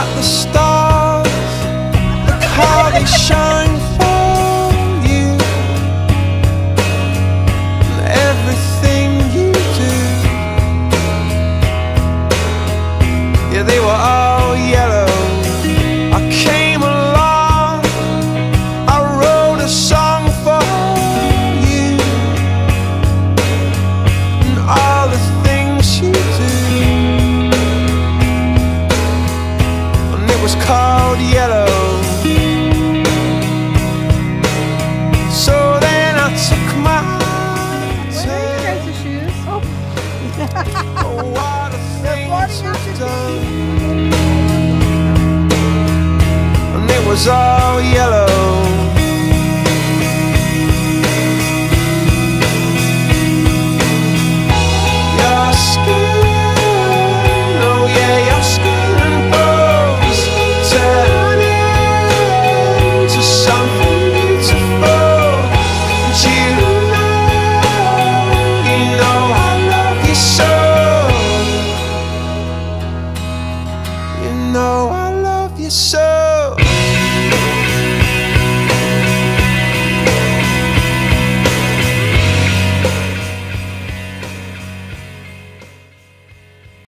at the stars, look how they shine for you, and everything you do. Yeah, they were all yellow. I came along, I wrote a song for you, and all the things you do. And it was called Yellow. So then I took my Where are you guys' shoes? oh, what a things you've done. And it was all yellow. Your skin, oh yeah, your skin and bones turn into something beautiful. And you know I love you so. You know I love you so.